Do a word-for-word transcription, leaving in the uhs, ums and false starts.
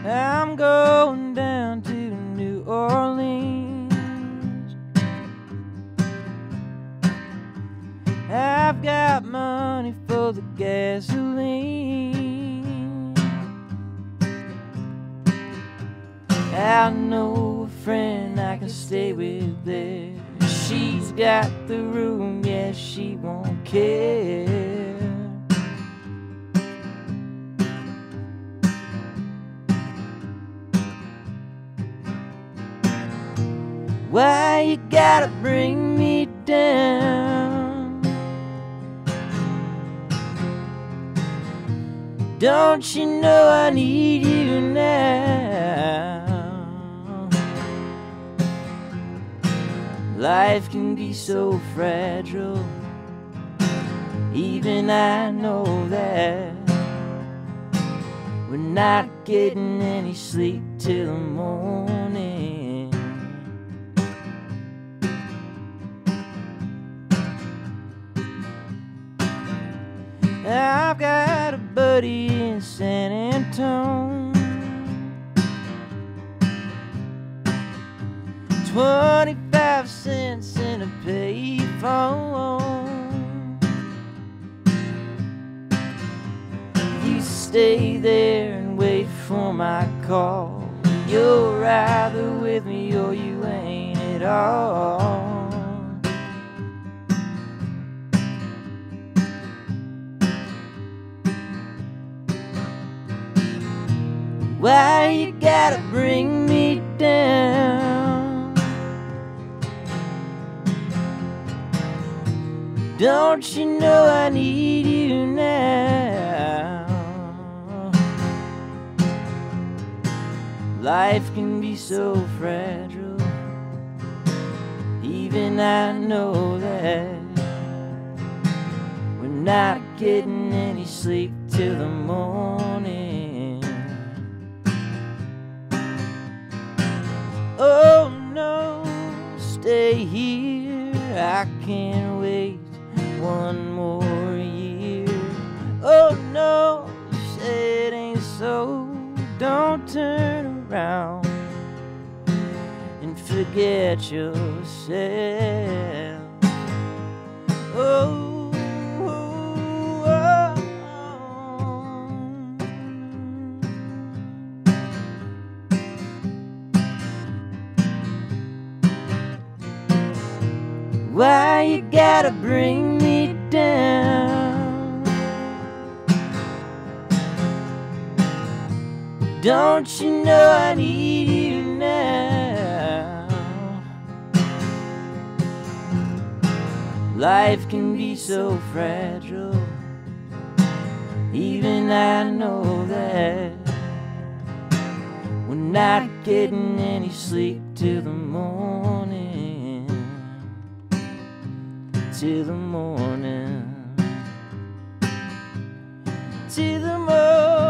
I'm going down to New Orleans. I've got money for the gasoline. I know a friend I can stay with there. She's got the room, yeah, she won't care. Why you gotta bring me down? Don't you know I need you now? Life can be so fragile, even I know that. We're not getting any sleep till the morning. I've got a buddy in San Antone, twenty-five cents in a payphone. You stay there and wait for my call. You're either with me or you ain't at all. Why you gotta bring me down? Don't you know I need you now? Life can be so fragile, even I know that. We're not getting any sleep till the morning. Oh no, stay here, I can't wait one more year. Oh no, say it ain't so, don't turn around and forget yourself. Oh, why you gotta bring me down? Don't you know I need you now? Life can be so fragile, even I know that. We're not getting any sleep till the morning. Till the morning, till the morning.